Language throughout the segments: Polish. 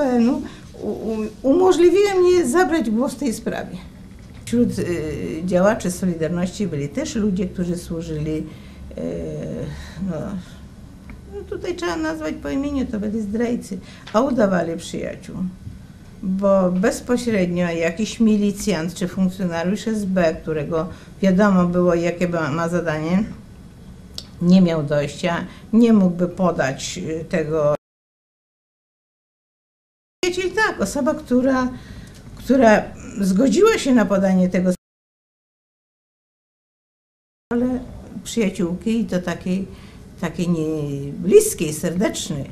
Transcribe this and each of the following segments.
UPN-u umożliwiły mnie zabrać głos w tej sprawie. Wśród działaczy Solidarności byli też ludzie, którzy służyli, no tutaj trzeba nazwać po imieniu, to byli zdrajcy, a udawali przyjaciół. Bo bezpośrednio jakiś milicjant czy funkcjonariusz SB, którego wiadomo było, jakie ma zadanie, nie miał dojścia, nie mógłby podać tego. Czyli tak, osoba, która zgodziła się na podanie tego, ale przyjaciółki i to takiej nie bliskiej, serdecznej.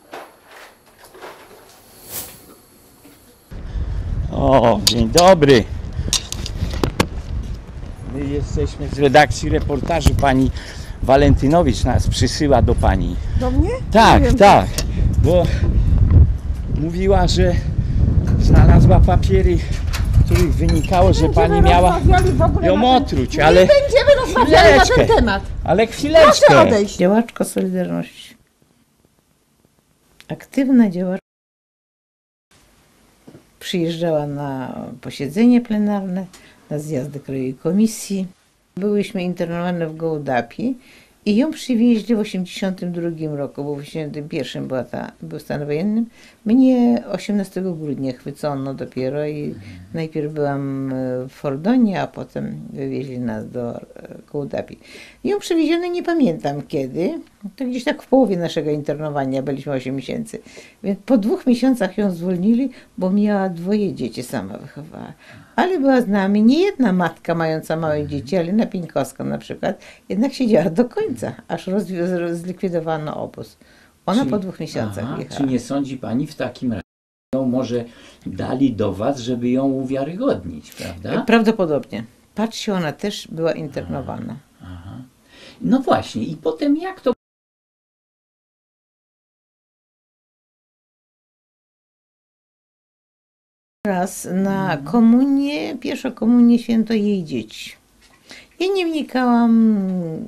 O, dzień dobry. My jesteśmy z redakcji reportażu. Pani Walentynowicz nas przysyła do pani. Do mnie? Tak, tak. Bo mówiła, że znalazła papiery, z których wynikało, że pani miała ją otruć, ale nie będziemy rozmawiali na ten temat. Ale chwileczkę. Proszę odejść. Działaczka Solidarności. Aktywna działaczka. Przyjeżdżała na posiedzenie plenarne, na zjazdy krajowej komisji. Byłyśmy internowane w Gołdapi i ją przywieźli w 1982 roku, bo w 1981 był stan wojenny. Mnie 18 grudnia chwycono dopiero i najpierw byłam w Fordonie, a potem wywieźli nas do Gołdapi. Ją przywieziono, nie pamiętam kiedy, to gdzieś tak w połowie naszego internowania, byliśmy 8 miesięcy. Więc po 2 miesiącach ją zwolnili, bo miała 2 dzieci, sama wychowała. Ale była z nami nie jedna matka mająca małe dzieci, ale na Pieńkowską na przykład, jednak siedziała do końca, aż zlikwidowano obóz. Ona po 2 miesiącach jechała. Czy nie sądzi pani w takim razie, ją może dali do was, żeby ją uwiarygodnić, prawda? Prawdopodobnie. Patrzcie, ona też była internowana. Aha. No właśnie, i potem jak to? Raz na komunię, pierwszą komunię święto jej dzieci. Ja nie wnikałam,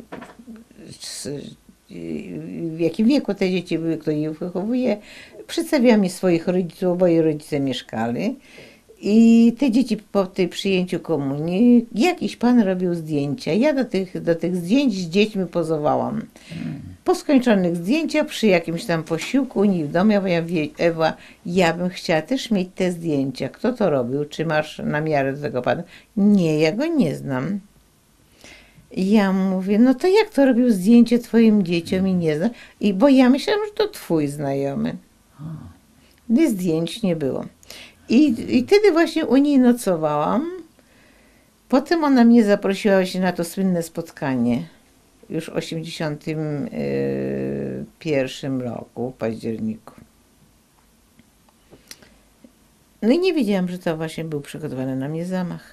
w jakim wieku te dzieci były, kto je wychowuje. Przedstawiała mi swoich rodziców, oboje rodzice mieszkali. I te dzieci po tym przyjęciu komunii, jakiś pan robił zdjęcia. Ja do tych zdjęć z dziećmi pozowałam. Po skończonych zdjęciach, przy jakimś tam posiłku u nich w domu, ja mówię, Ewa, ja bym chciała też mieć te zdjęcia. Kto to robił? Czy masz na miarę do tego pana? Nie, ja go nie znam. Ja mówię, no to jak to robił zdjęcie twoim dzieciom i nie znam? Bo ja myślałam, że to twój znajomy. Gdy zdjęć nie było. I wtedy właśnie u niej nocowałam. Potem ona mnie zaprosiła się na to słynne spotkanie. Już w 1981 roku, w październiku. No i nie wiedziałam, że to właśnie był przygotowany na mnie zamach.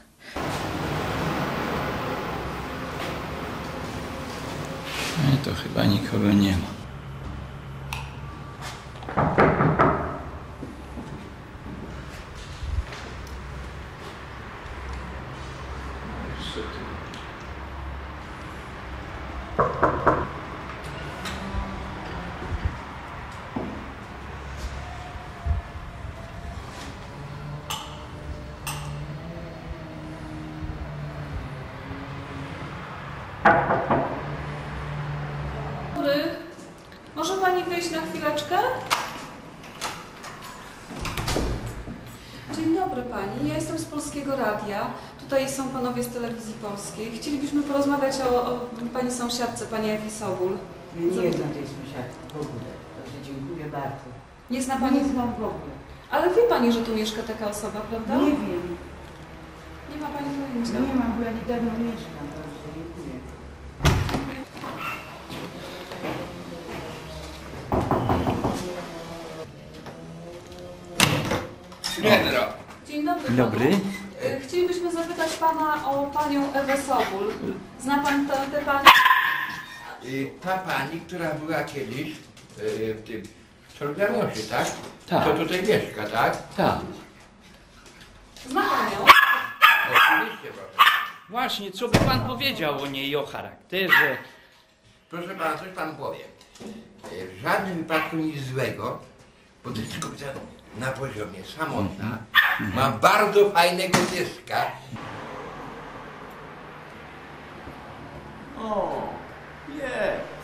No to chyba nikogo nie ma. Może pani wyjść na chwileczkę? Dzień dobry pani, ja jestem z Polskiego Radia. Tutaj są panowie z Telewizji Polskiej. Chcielibyśmy porozmawiać o pani sąsiadce, pani Ewi Sobul. Ja nie znam tej sąsiadki w ogóle, także dziękuję bardzo. Nie zna pani? Nie znam w ogóle. Ale wie pani, że tu mieszka taka osoba, prawda? Nie wiem. Nie ma pani pojęcia. Nie mam, bo ja niedawno mieszkam, także dziękuję. Dzień dobry. Dzień dobry. Panu. Chcielibyśmy zapytać pana o panią Ewę Sobul. Zna pan tę panią? Ta pani, która była kiedyś w tym Solidarności, tak? Tak. To tutaj mieszka, tak? Tak. Zna pan ją? Oczywiście, proszę. Właśnie, co by pan powiedział o niej, o charakterze? Proszę pana, coś panu powiem. W żadnym wypadku nic złego, bo to jest tylko na poziomie, samotna. Ma bardzo fajnego pieska. O, jest.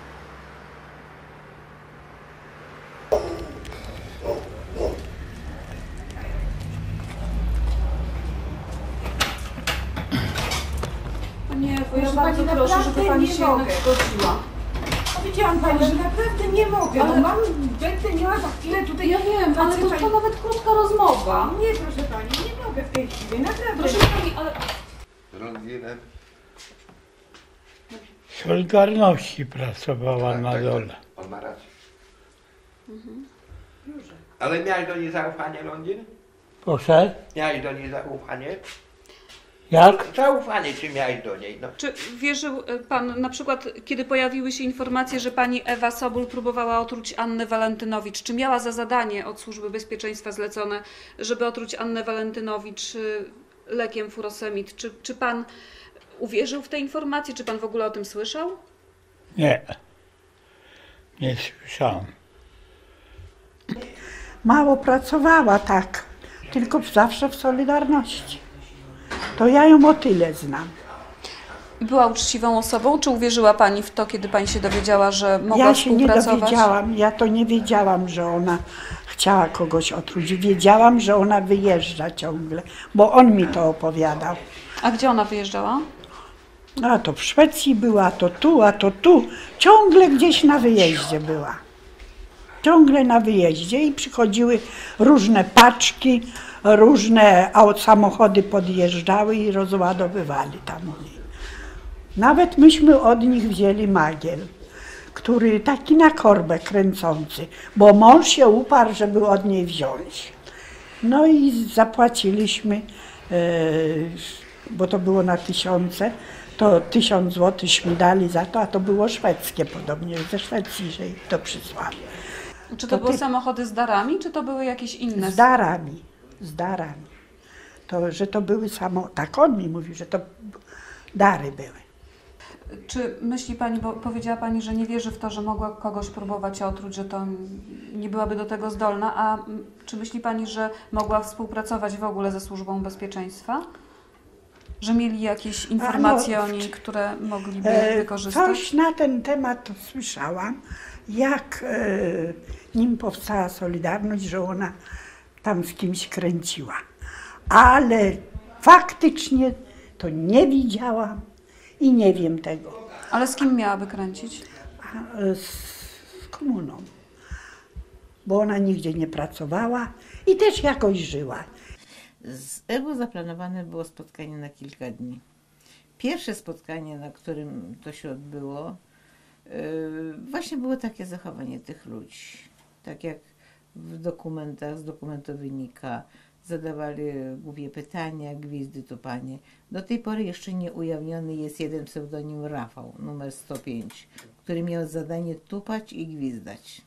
Nie, bo ja Proszę bardzo pani, proszę, żeby naprawdę pani nie się jednak mogę. zgodziła. Powiedziałam pani, że naprawdę nie mogę, Ale- bo będę miała za chwilę tutaj... Ja wiem, ale to nawet krótka rozmowa. Nie, proszę pani, nie mogę w tej chwili, naprawdę. Proszę pani, ale... Rondinem. Solidarności pracowała na dole. On ma rację. Ale miałeś do niej zaufanie, Londyn? Proszę? Miałeś do niej zaufanie? Jak? Zaufanie czy miałeś do niej? No. Czy wierzył pan, na przykład, kiedy pojawiły się informacje, że pani Ewa Sobul próbowała otruć Annę Walentynowicz, czy miała za zadanie od Służby Bezpieczeństwa zlecone, żeby otruć Annę Walentynowicz lekiem furosemid? Czy pan uwierzył w te informacje? Czy pan w ogóle o tym słyszał? Nie. Nie słyszałam. Mało pracowała, tak, tylko zawsze w Solidarności. To ja ją o tyle znam. Była uczciwą osobą, czy uwierzyła pani w to, kiedy pani się dowiedziała, że mogła Ja się nie współpracować? dowiedziałam, ja to nie wiedziałam, że ona chciała kogoś otruć. Wiedziałam, że ona wyjeżdża ciągle, bo on mi to opowiadał. A gdzie ona wyjeżdżała? A to w Szwecji była, to tu, a to tu. Ciągle gdzieś na wyjeździe była. Ciągle na wyjeździe i przychodziły różne paczki, różne samochody podjeżdżały i rozładowywali tam u niej. Nawet myśmy od nich wzięli magiel, który taki na korbę kręcący, bo mąż się uparł, żeby od niej wziąć. No i zapłaciliśmy, bo to było na 1000, to 1000 złotych dali za to, a to było szwedzkie podobnie, ze Szwecji, że ich to przysłali. Czy to To były ty- samochody z darami, czy to były jakieś inne? Z darami, z darami. To, że to były tak on mi mówił, że to dary były. Czy myśli pani, bo powiedziała pani, że nie wierzy w to, że mogła kogoś próbować otruć, że to nie byłaby do tego zdolna, a czy myśli pani, że mogła współpracować w ogóle ze Służbą Bezpieczeństwa? Że mieli jakieś informacje o niej, które mogliby wykorzystać? Coś na ten temat to słyszałam, jak nim powstała Solidarność, że ona tam z kimś kręciła. Ale faktycznie to nie widziałam i nie wiem tego. Ale z kim miałaby kręcić? Z komuną. Bo ona nigdzie nie pracowała i też jakoś żyła. Z Ewą zaplanowane było spotkanie na kilka dni. Pierwsze spotkanie, na którym to się odbyło, właśnie było takie zachowanie tych ludzi. Tak jak w dokumentach, z dokumentu wynika, zadawali głupie pytania, gwizdy, tupanie. Do tej pory jeszcze nie ujawniony jest jeden pseudonim Rafał, numer 105, który miał zadanie tupać i gwizdać.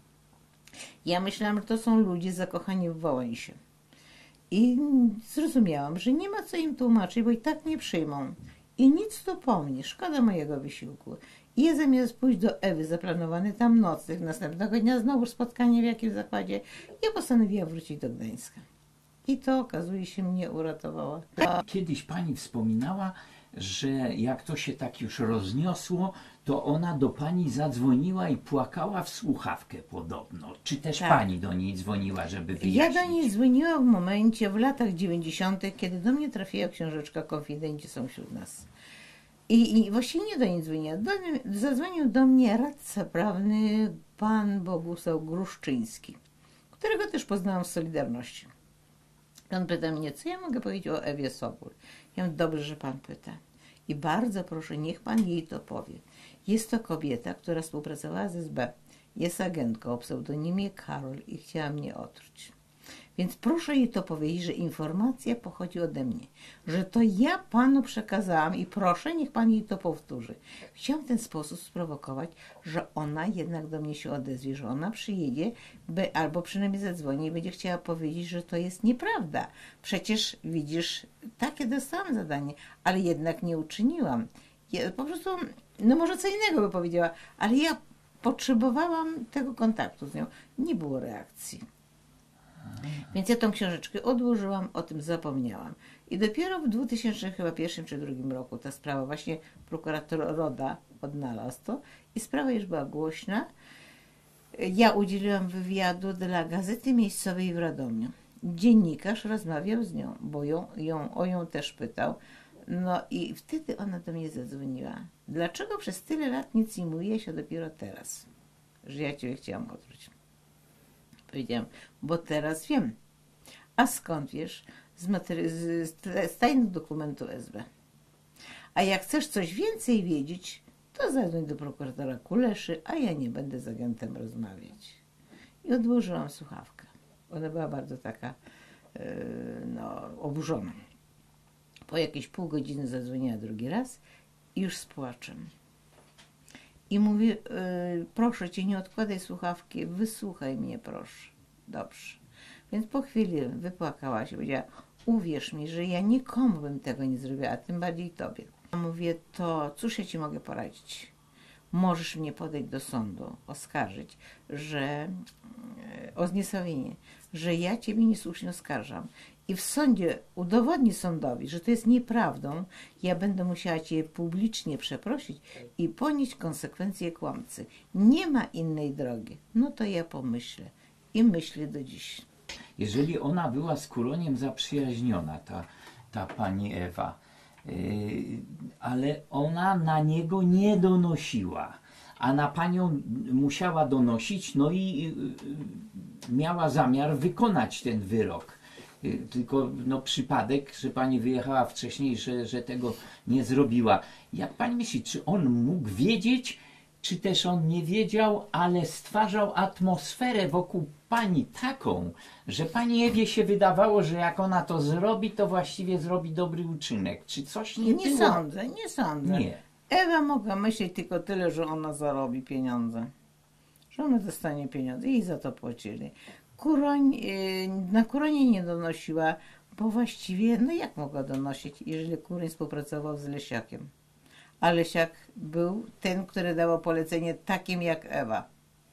Ja myślałam, że to są ludzie zakochani w Wałęsie. I zrozumiałam, że nie ma co im tłumaczyć, bo i tak nie przyjmą. I nic tu po mnie, szkoda mojego wysiłku. I ja zamiast pójść do Ewy, zaplanowany tam nocleg, następnego dnia znowu spotkanie w jakimś zakładzie, ja postanowiłam wrócić do Gdańska. I to, okazuje się, mnie uratowało. Kiedyś pani wspominała, że jak to się tak już rozniosło, to ona do pani zadzwoniła i płakała w słuchawkę podobno. Czy też Tak. pani do niej dzwoniła, żeby Ja wyjaśnić? do niej dzwoniłam w momencie, w latach 90., kiedy do mnie trafiła książeczka Konfidenci są wśród nas. I właściwie nie do niej dzwoniła. Zadzwonił do mnie radca prawny pan Bogusław Gruszczyński, którego też poznałam w Solidarności. On pyta mnie, co ja mogę powiedzieć o Ewie Sobul. Ja mówię, dobrze, że pan pyta. I bardzo proszę, niech pan jej to powie. Jest to kobieta, która współpracowała z SB. Jest agentką o pseudonimie Karol i chciała mnie otruć. Więc proszę jej to powiedzieć, że informacja pochodzi ode mnie, że to ja panu przekazałam i proszę, niech pan jej to powtórzy. Chciałam w ten sposób sprowokować, że ona jednak do mnie się odezwie, że ona przyjedzie, albo przynajmniej zadzwoni i będzie chciała powiedzieć, że to jest nieprawda. Przecież widzisz, takie dostałam zadanie, ale jednak nie uczyniłam. Ja po prostu, no może co innego by powiedziała, ale ja potrzebowałam tego kontaktu z nią. Nie było reakcji. Więc ja tą książeczkę odłożyłam, o tym zapomniałam. I dopiero w 2001 czy 2002 roku ta sprawa, właśnie prokurator Roda odnalazł to i sprawa już była głośna. Ja udzieliłam wywiadu dla Gazety Miejscowej w Radomiu. Dziennikarz rozmawiał z nią, bo o ją też pytał. No i wtedy ona do mnie zadzwoniła. Dlaczego przez tyle lat nic nie mówiłeś, a dopiero teraz, że ja ciebie chciałam otruć? Powiedziałam, bo teraz wiem. A skąd wiesz? Z tajnych dokumentu SB. A jak chcesz coś więcej wiedzieć, to zadzwoń do prokuratora Kuleszy, a ja nie będę z agentem rozmawiać. I odłożyłam słuchawkę. Ona była bardzo taka oburzona. Po jakieś pół godziny zadzwoniła drugi raz i już z płaczem. I mówi, proszę cię, nie odkładaj słuchawki, wysłuchaj mnie, proszę. Dobrze. Więc po chwili wypłakała się, powiedziała, uwierz mi, że ja nikomu bym tego nie zrobiła, a tym bardziej tobie. Ja mówię, to cóż ja ci mogę poradzić? Możesz mnie podejść do sądu, oskarżyć, o zniesławienie, że ja ciebie niesłusznie oskarżam. I w sądzie udowodni sądowi, że to jest nieprawdą, ja będę musiała cię publicznie przeprosić i ponieść konsekwencje kłamcy. Nie ma innej drogi. No to ja pomyślę. I myślę do dziś. Jeżeli ona była z Kuroniem zaprzyjaźniona, ta pani Ewa, ale ona na niego nie donosiła, a na panią musiała donosić, no i miała zamiar wykonać ten wyrok. Tylko no, przypadek, że pani wyjechała wcześniej, że tego nie zrobiła. Jak pani myśli, czy on mógł wiedzieć, czy też on nie wiedział, ale stwarzał atmosferę wokół pani taką, że pani Ewie się wydawało, że jak ona to zrobi, to właściwie zrobi dobry uczynek. Czy coś nie było? Nie sądzę. Nie. Ewa mogła myśleć tylko tyle, że ona zarobi pieniądze. Że ona dostanie pieniądze i za to płacili. Na Kuronie nie donosiła, bo właściwie, no jak mogła donosić, jeżeli Kuroń współpracował z Lesiakiem? A Lesiak był ten, który dawał polecenie takim jak Ewa.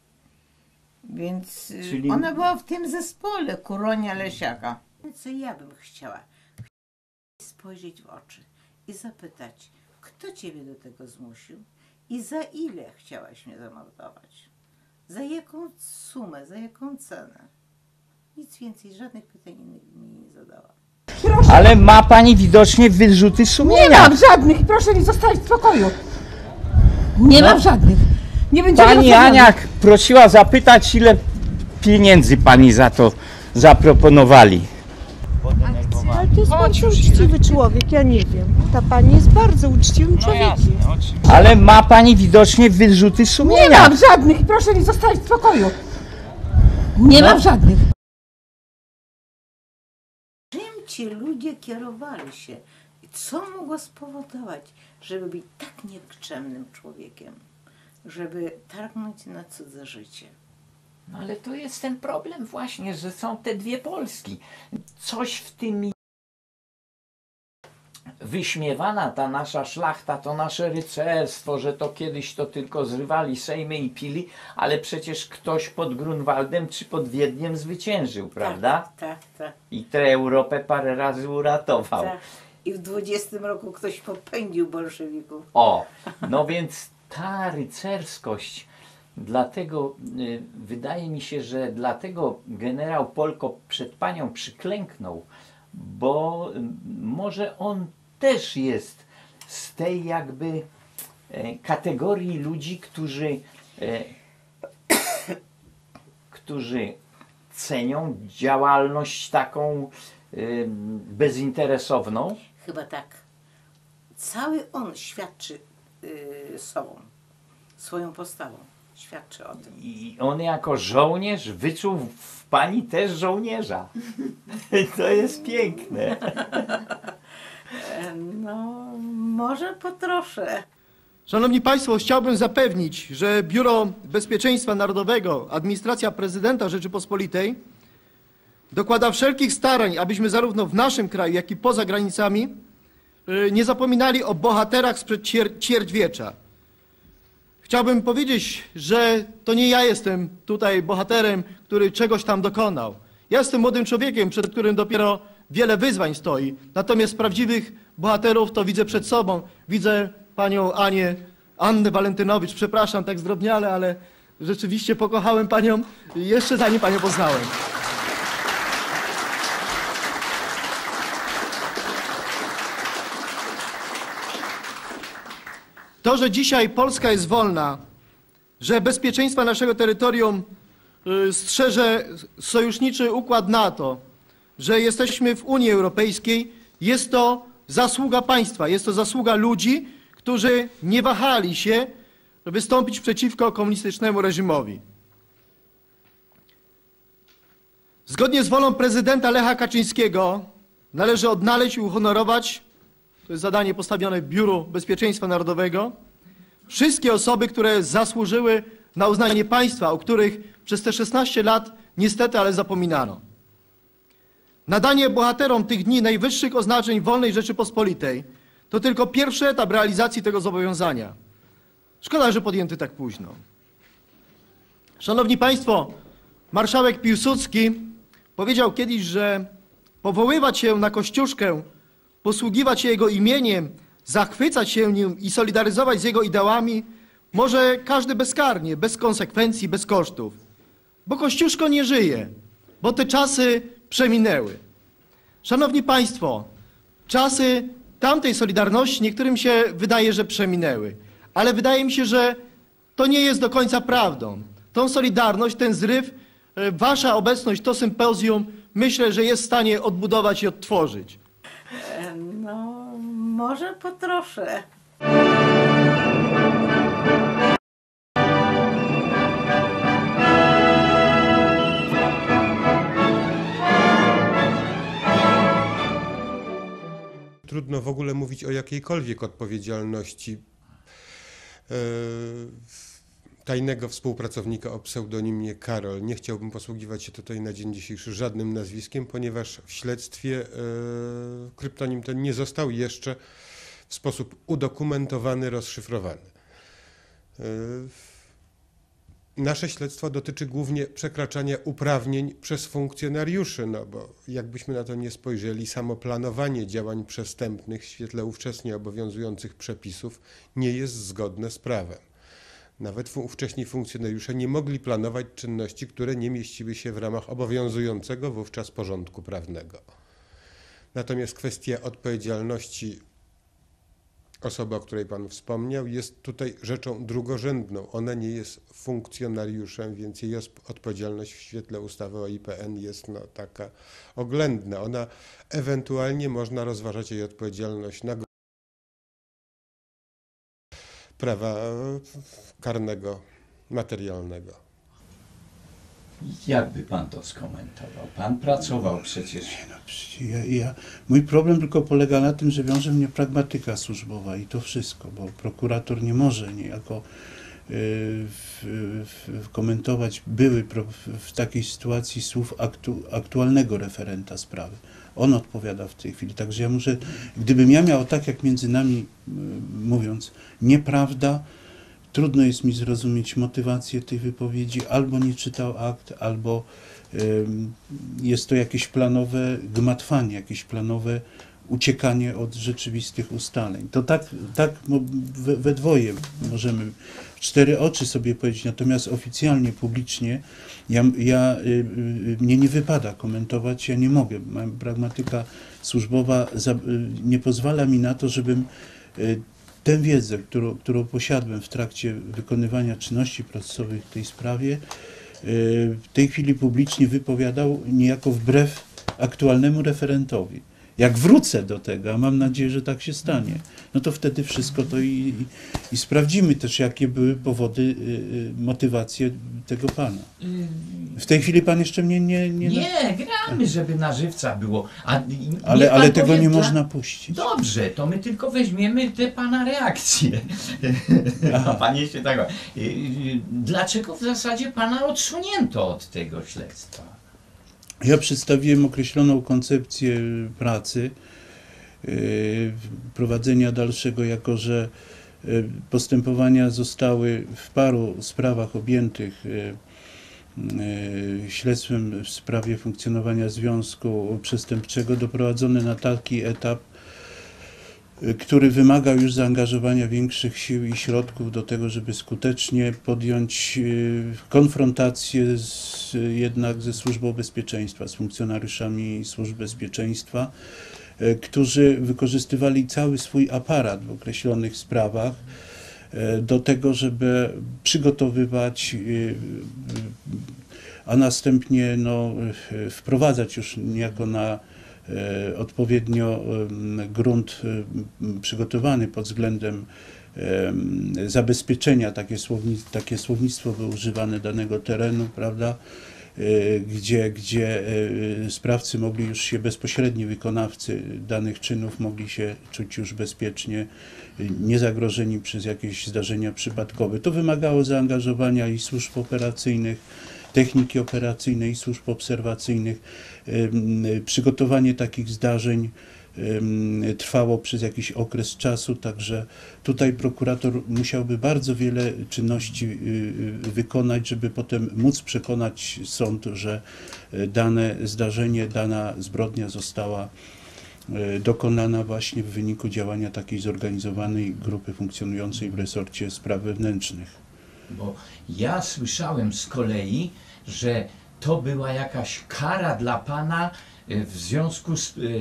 Więc ona była w tym zespole Kuronia Lesiaka. Co ja bym chciała? Spojrzeć w oczy i zapytać, kto ciebie do tego zmusił i za ile chciałaś mnie zamordować? Za jaką sumę, za jaką cenę? Nic więcej, żadnych pytań innych mi nie zadała. Proszę, Ale ma pani widocznie wyrzuty sumienia. nie mam żadnych, proszę mi zostawić w spokoju. Nie mam żadnych. Nie będziemy Pani rozmawiali. Ania prosiła zapytać, ile pieniędzy pani za to zaproponowali. Ale to jest bardzo uczciwy człowiek, ja nie wiem. Ta pani jest bardzo uczciwym człowiekiem. Ale ma pani widocznie wyrzuty sumienia. Nie mam żadnych, proszę mi zostawić w spokoju. Nie mam żadnych. Czym ci ludzie kierowali się? I co mogło spowodować, żeby być tak nikczemnym człowiekiem? Żeby targnąć na cudze życie? No ale to jest ten problem właśnie, że są te dwie Polski. Coś w tym wyśmiewana ta nasza szlachta, to nasze rycerstwo, że to kiedyś to tylko zrywali sejmy i pili, ale przecież ktoś pod Grunwaldem czy pod Wiedniem zwyciężył, prawda? Tak. I tę Europę parę razy uratował. Tak. I w 20 roku ktoś popędził bolszewików. O, no więc ta rycerskość, dlatego wydaje mi się, że dlatego generał Polko przed panią przyklęknął, bo może on też jest z tej jakby kategorii ludzi, którzy cenią działalność taką bezinteresowną. Chyba tak. Cały on świadczy sobą, swoją postawą. Świadczy o tym. I on jako żołnierz wyczuł w pani też żołnierza. I to jest piękne. No, może po trosze. Szanowni Państwo, chciałbym zapewnić, że Biuro Bezpieczeństwa Narodowego, Administracja Prezydenta Rzeczypospolitej dokłada wszelkich starań, abyśmy zarówno w naszym kraju, jak i poza granicami nie zapominali o bohaterach sprzed ćwierćwiecza. Chciałbym powiedzieć, że to nie ja jestem tutaj bohaterem, który czegoś tam dokonał. Ja jestem młodym człowiekiem, przed którym dopiero wiele wyzwań stoi. Natomiast prawdziwych bohaterów to widzę przed sobą. Widzę panią Annę Walentynowicz. Przepraszam tak zdrobniale, ale rzeczywiście pokochałem panią jeszcze zanim panią poznałem. To, że dzisiaj Polska jest wolna, że bezpieczeństwa naszego terytorium strzeże sojuszniczy układ NATO, że jesteśmy w Unii Europejskiej, jest to zasługa państwa, jest to zasługa ludzi, którzy nie wahali się wystąpić przeciwko komunistycznemu reżimowi. Zgodnie z wolą prezydenta Lecha Kaczyńskiego należy odnaleźć i uhonorować, to jest zadanie postawione Biuru Bezpieczeństwa Narodowego, wszystkie osoby, które zasłużyły na uznanie państwa, o których przez te 16 lat niestety, ale zapominano. Nadanie bohaterom tych dni najwyższych oznaczeń wolnej Rzeczypospolitej to tylko pierwszy etap realizacji tego zobowiązania. Szkoda, że podjęty tak późno. Szanowni Państwo, marszałek Piłsudski powiedział kiedyś, że powoływać się na Kościuszkę, posługiwać się jego imieniem, zachwycać się nim i solidaryzować z jego ideałami może każdy bezkarnie, bez konsekwencji, bez kosztów. Bo Kościuszko nie żyje, bo te czasy przeminęły. Szanowni Państwo, czasy tamtej Solidarności niektórym się wydaje, że przeminęły, ale wydaje mi się, że to nie jest do końca prawdą. Tą Solidarność, ten zryw, wasza obecność, to sympozjum, myślę, że jest w stanie odbudować i odtworzyć. No, może po trosze. Trudno w ogóle mówić o jakiejkolwiek odpowiedzialności tajnego współpracownika o pseudonimie Karol. Nie chciałbym posługiwać się tutaj na dzień dzisiejszy żadnym nazwiskiem, ponieważ w śledztwie kryptonim ten nie został jeszcze w sposób udokumentowany, rozszyfrowany. Nasze śledztwo dotyczy głównie przekraczania uprawnień przez funkcjonariuszy, no bo jakbyśmy na to nie spojrzeli, samo planowanie działań przestępnych w świetle ówcześnie obowiązujących przepisów nie jest zgodne z prawem. Nawet ówcześni funkcjonariusze nie mogli planować czynności, które nie mieściły się w ramach obowiązującego wówczas porządku prawnego. Natomiast kwestia odpowiedzialności osoby, o której Pan wspomniał, jest tutaj rzeczą drugorzędną. Ona nie jest funkcjonariuszem, więc jej odpowiedzialność w świetle ustawy o IPN jest taka oględna. Ona ewentualnie można rozważać jej odpowiedzialność na prawa karnego, materialnego. Jakby Pan to skomentował? Pan pracował przecież. Mój problem tylko polega na tym, że wiąże mnie pragmatyka służbowa i to wszystko, bo prokurator nie może niejako komentować w takiej sytuacji słów aktualnego referenta sprawy. On odpowiada w tej chwili. Także ja muszę, gdybym ja miał tak jak między nami mówiąc, nieprawda, trudno jest mi zrozumieć motywację tej wypowiedzi, albo nie czytał akt, albo jest to jakieś planowe gmatwanie, jakieś planowe uciekanie od rzeczywistych ustaleń. To tak we dwoje możemy w cztery oczy sobie powiedzieć, natomiast oficjalnie, publicznie mnie nie wypada komentować, ja nie mogę. Pragmatyka służbowa nie pozwala mi na to, żebym tę wiedzę, którą posiadłem w trakcie wykonywania czynności procesowych w tej sprawie, w tej chwili publicznie wypowiadał niejako wbrew aktualnemu referentowi. Jak wrócę do tego, a mam nadzieję, że tak się stanie, no to wtedy wszystko to i sprawdzimy też, jakie były powody, motywacje tego pana. W tej chwili pan jeszcze mnie Nie, gramy, żeby na żywca było. Ale tego nie można puścić. Dobrze, to my tylko weźmiemy te pana reakcje. A pan jeszcze tak. Dlaczego w zasadzie pana odsunięto od tego śledztwa? Ja przedstawiłem określoną koncepcję pracy, prowadzenia dalszego, jako że postępowania zostały w paru sprawach objętych śledztwem w sprawie funkcjonowania związku przestępczego doprowadzone na taki etap, który wymagał już zaangażowania większych sił i środków do tego, żeby skutecznie podjąć konfrontację jednak ze Służbą Bezpieczeństwa, z funkcjonariuszami Służb Bezpieczeństwa, którzy wykorzystywali cały swój aparat w określonych sprawach do tego, żeby przygotowywać, a następnie wprowadzać już niejako na odpowiednio grunt przygotowany pod względem zabezpieczenia, takie słownictwo było używane danego terenu, prawda, gdzie sprawcy mogli już się, bezpośredni wykonawcy danych czynów mogli się czuć już bezpiecznie, niezagrożeni przez jakieś zdarzenia przypadkowe. To wymagało zaangażowania i służb operacyjnych, techniki operacyjnej i służb obserwacyjnych. Przygotowanie takich zdarzeń trwało przez jakiś okres czasu, także tutaj prokurator musiałby bardzo wiele czynności wykonać, żeby potem móc przekonać sąd, że dane zdarzenie, dana zbrodnia została dokonana właśnie w wyniku działania takiej zorganizowanej grupy funkcjonującej w resorcie spraw wewnętrznych. Bo ja słyszałem z kolei, że to była jakaś kara dla pana w związku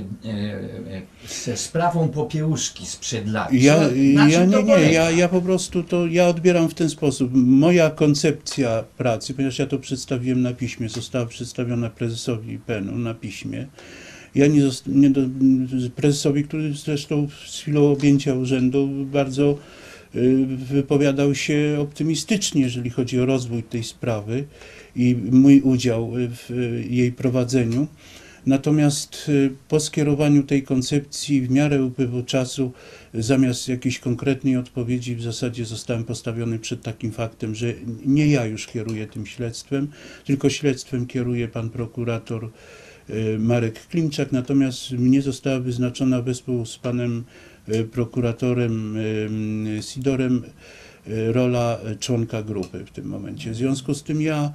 ze sprawą Popiełuszki sprzed lat. Ja po prostu ja odbieram w ten sposób. Moja koncepcja pracy, ponieważ ja to przedstawiłem na piśmie, została przedstawiona prezesowi PEN-u na piśmie. Ja prezesowi, który zresztą z chwilą objęcia urzędu bardzo wypowiadał się optymistycznie, jeżeli chodzi o rozwój tej sprawy i mój udział w jej prowadzeniu. Natomiast po skierowaniu tej koncepcji w miarę upływu czasu, zamiast jakiejś konkretnej odpowiedzi, w zasadzie zostałem postawiony przed takim faktem, że nie ja już kieruję tym śledztwem, tylko śledztwem kieruje pan prokurator Marek Klimczak, natomiast mnie została wyznaczona wespół z panem prokuratorem Sidorem rola członka grupy w tym momencie. W związku z tym ja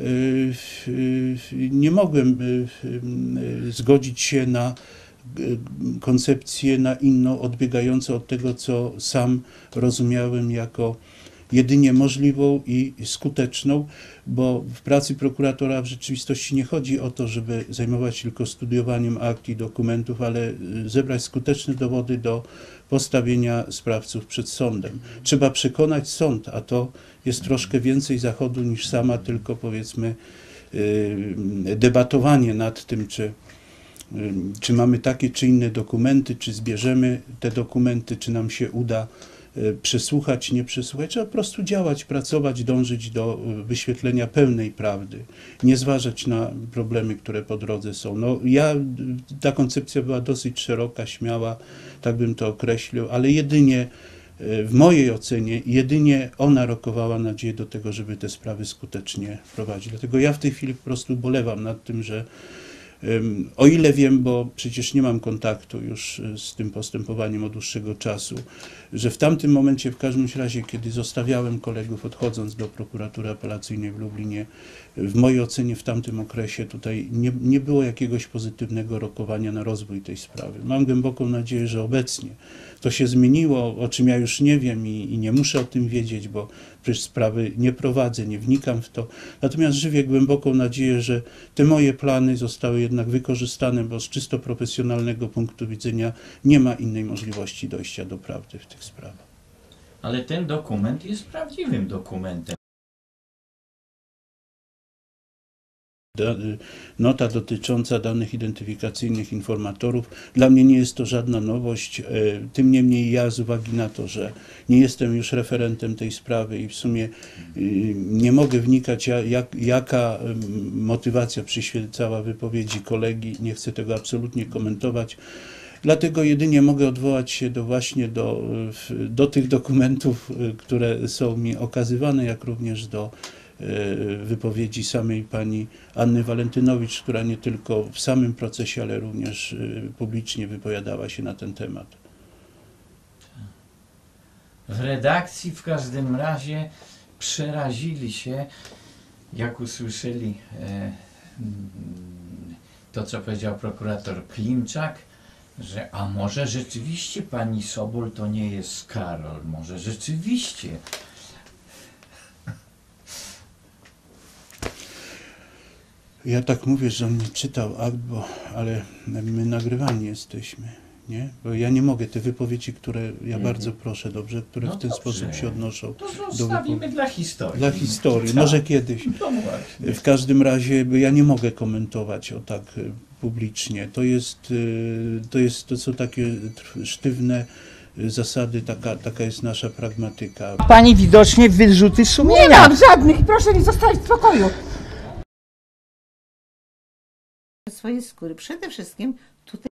nie mogłem zgodzić się na koncepcję, na inną, odbiegającą od tego, co sam rozumiałem jako jedynie możliwą i skuteczną, bo w pracy prokuratora w rzeczywistości nie chodzi o to, żeby zajmować się tylko studiowaniem akt i dokumentów, ale zebrać skuteczne dowody do postawienia sprawców przed sądem. Trzeba przekonać sąd, a to jest troszkę więcej zachodu niż sama tylko, powiedzmy, debatowanie nad tym, czy mamy takie czy inne dokumenty, czy zbierzemy te dokumenty, czy nam się uda przesłuchać, nie przesłuchać. Trzeba po prostu działać, pracować, dążyć do wyświetlenia pełnej prawdy, nie zważać na problemy, które po drodze są. Ta koncepcja była dosyć szeroka, śmiała, tak bym to określił, ale jedynie w mojej ocenie, jedynie ona rokowała nadzieję do tego, żeby te sprawy skutecznie prowadzić. Dlatego ja w tej chwili po prostu ubolewam nad tym, że o ile wiem, bo przecież nie mam kontaktu już z tym postępowaniem od dłuższego czasu, że w tamtym momencie, w każdym razie, kiedy zostawiałem kolegów odchodząc do prokuratury apelacyjnej w Lublinie, w mojej ocenie w tamtym okresie tutaj nie było jakiegoś pozytywnego rokowania na rozwój tej sprawy. Mam głęboką nadzieję, że obecnie to się zmieniło, o czym ja już nie wiem i nie muszę o tym wiedzieć, bo przecież sprawy nie prowadzę, nie wnikam w to. Natomiast żywię głęboką nadzieję, że te moje plany zostały jednak wykorzystane, bo z czysto profesjonalnego punktu widzenia nie ma innej możliwości dojścia do prawdy w tych sprawach. Ale ten dokument jest prawdziwym dokumentem. Nota dotycząca danych identyfikacyjnych informatorów. Dla mnie nie jest to żadna nowość. Tym niemniej ja z uwagi na to, że nie jestem już referentem tej sprawy i w sumie nie mogę wnikać, jaka motywacja przyświecała wypowiedzi kolegi, nie chcę tego absolutnie komentować. Dlatego jedynie mogę odwołać się do tych dokumentów, które są mi okazywane, jak również do wypowiedzi samej pani Anny Walentynowicz, która nie tylko w samym procesie, ale również publicznie wypowiadała się na ten temat. W redakcji w każdym razie przerazili się Jak usłyszeli to, co powiedział prokurator Klimczak, że a może rzeczywiście pani Sobol to nie jest Karol, może rzeczywiście. Ja tak mówię, że on nie czytał akt, ale my nagrywani jesteśmy, nie? Bo ja nie mogę te wypowiedzi, które ja bardzo proszę, dobrze, które w ten sposób się odnoszą. To zostawimy dla historii. Dla historii, może kiedyś. No właśnie. W każdym razie ja nie mogę komentować o tak publicznie. To są takie sztywne zasady, taka jest nasza pragmatyka. Pani widocznie wyrzuty sumienia. Nie mam żadnych i proszę mi zostawić w spokoju. Swojej skóry. Przede wszystkim tutaj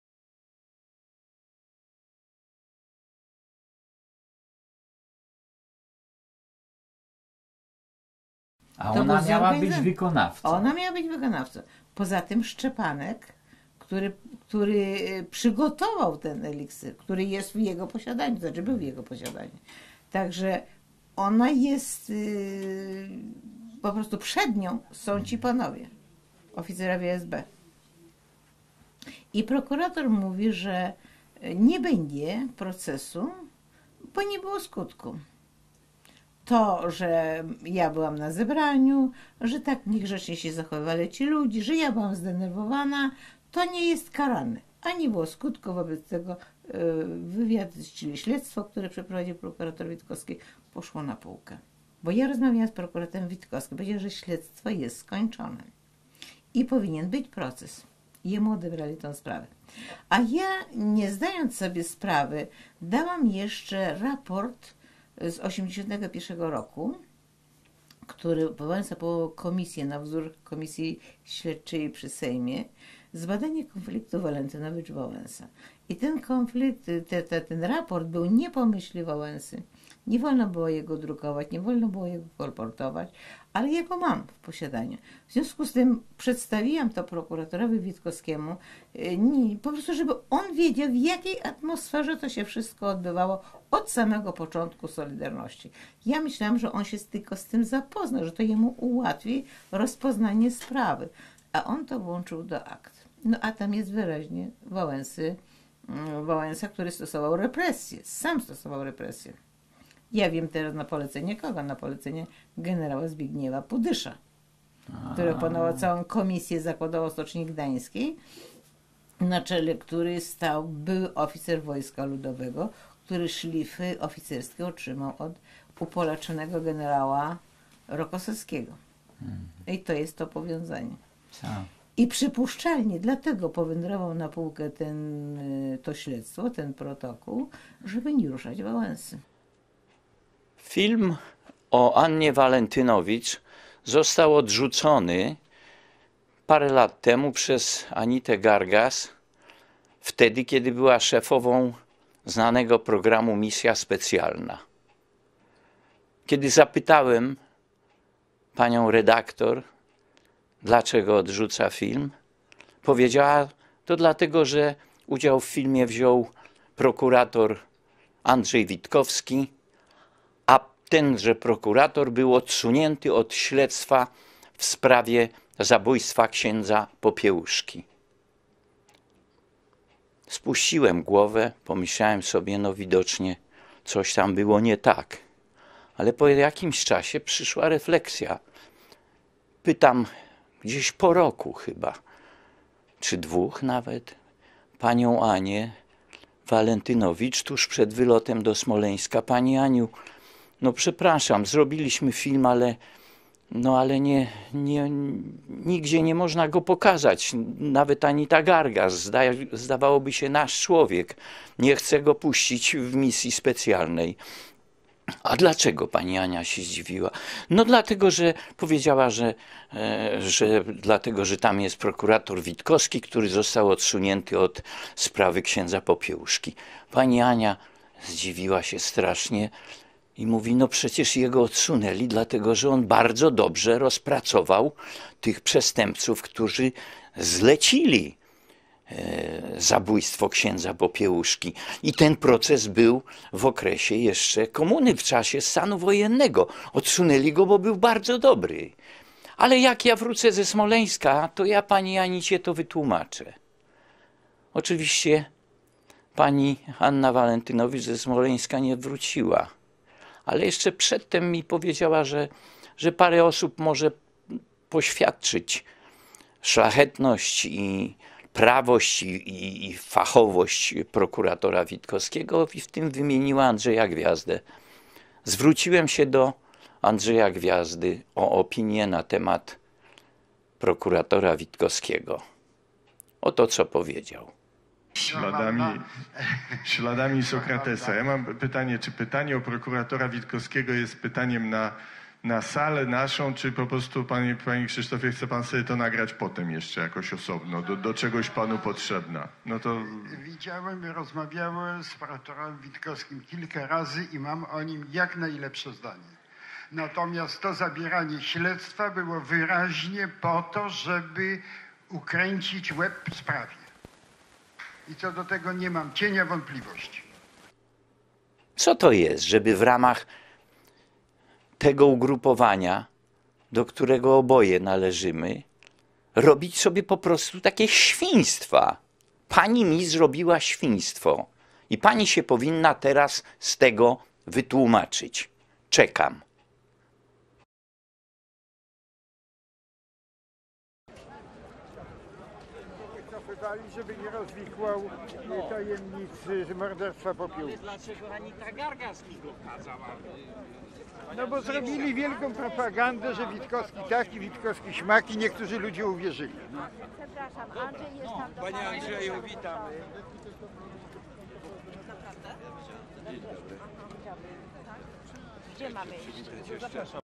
A ona miała być wykonawcą. Ona miała być wykonawcą. Poza tym Szczepanek, który przygotował ten eliksir, który jest w jego posiadaniu, znaczy był w jego posiadaniu. Także ona jest, po prostu przed nią są ci panowie, oficerowie SB. I prokurator mówi, że nie będzie procesu, bo nie było skutku. To, że ja byłam na zebraniu, że tak niegrzecznie się zachowywali ci ludzie, że ja byłam zdenerwowana, to nie jest karane. A nie było skutku, wobec tego wywiad, czyli śledztwo, które przeprowadził prokurator Witkowski, poszło na półkę. Bo ja rozmawiałam z prokuratorem Witkowskim, powiedział, że śledztwo jest skończone i powinien być proces. Jemu odebrali tę sprawę. A ja, nie zdając sobie sprawy, dałam jeszcze raport z 1981 roku, który Wałęsa powołał komisję na wzór komisji śledczej przy Sejmie, zbadanie konfliktu Walentynowicz-Wałęsa. I ten konflikt, ten raport był nie po myśli Wałęsy. Nie wolno było jego drukować, nie wolno było jego kolportować, ale ja go mam w posiadaniu. W związku z tym przedstawiłam to prokuratorowi Witkowskiemu, po prostu, żeby on wiedział, w jakiej atmosferze to się wszystko odbywało od samego początku Solidarności. Ja myślałam, że on się tylko z tym zapozna, że to jemu ułatwi rozpoznanie sprawy, a on to włączył do akt. No a tam jest wyraźnie Wałęsa, który stosował represję, sam stosował represję. Ja wiem teraz na polecenie kogo? Na polecenie generała Zbigniewa Pudysza, który opanował całą komisję zakładową Stoczni Gdańskiej, na czele której stał były oficer Wojska Ludowego, który szlify oficerskie otrzymał od upolaczonego generała Rokossowskiego. I to jest to powiązanie. I przypuszczalnie dlatego powędrował na półkę to śledztwo, ten protokół, żeby nie ruszać Wałęsy. Film o Annie Walentynowicz został odrzucony parę lat temu przez Anitę Gargas, wtedy, kiedy była szefową znanego programu Misja Specjalna. Kiedy zapytałem panią redaktor, dlaczego odrzuca film, powiedziała, to dlatego, że udział w filmie wziął prokurator Andrzej Witkowski, a tenże prokurator był odsunięty od śledztwa w sprawie zabójstwa księdza Popiełuszki. Spuściłem głowę, pomyślałem sobie, no widocznie coś tam było nie tak. Ale po jakimś czasie przyszła refleksja. Pytam gdzieś po roku chyba, czy 2 nawet, panią Anię Walentynowicz tuż przed wylotem do Smoleńska. Pani Aniu, no przepraszam, zrobiliśmy film, ale nigdzie nie można go pokazać. Nawet Anita Gargas, zdawałoby się nasz człowiek, nie chce go puścić w misji specjalnej. A dlaczego pani Ania się zdziwiła? No dlatego, że powiedziała, że dlatego, że tam jest prokurator Witkowski, który został odsunięty od sprawy księdza Popiełuszki. Pani Ania zdziwiła się strasznie i mówi, no przecież jego odsunęli, dlatego że on bardzo dobrze rozpracował tych przestępców, którzy zlecili zabójstwo księdza Popiełuszki. I ten proces był w okresie jeszcze komuny, w czasie stanu wojennego. Odsunęli go, bo był bardzo dobry. Ale jak ja wrócę ze Smoleńska, to ja pani Anicie to wytłumaczę. Oczywiście pani Anna Walentynowicz ze Smoleńska nie wróciła, ale jeszcze przedtem mi powiedziała, że parę osób może poświadczyć szlachetność i prawość i fachowość prokuratora Witkowskiego i w tym wymieniła Andrzeja Gwiazdę. Zwróciłem się do Andrzeja Gwiazdy o opinię na temat prokuratora Witkowskiego. Oto co powiedział. Śladami Sokratesa. Ja mam pytanie, czy pytanie o prokuratora Witkowskiego jest pytaniem na salę naszą, czy po prostu, panie Krzysztofie, chce pan sobie to nagrać potem jeszcze jakoś osobno, do czegoś panu potrzebna? No to... Widziałem i rozmawiałem z prokuratorem Witkowskim kilka razy i mam o nim jak najlepsze zdanie. Natomiast to zabieranie śledztwa było wyraźnie po to, żeby ukręcić łeb w sprawie. I co do tego nie mam cienia wątpliwości. Co to jest, żeby w ramach tego ugrupowania, do którego oboje należymy, robić sobie po prostu takie świństwa? Pani mi zrobiła świństwo i pani się powinna teraz z tego wytłumaczyć. Czekam. Żeby nie rozwikłał tajemnicy morderstwa Popiełki. Ale dlaczego Anita Gargas mi go kazała? No bo zrobili wielką propagandę, że Witkowski taki, Witkowski śmaki, niektórzy ludzie uwierzyli. Przepraszam, Andrzej jest tam do pana. Panie Andrzeju, witamy. Gdzie mamy iść? Zapraszam.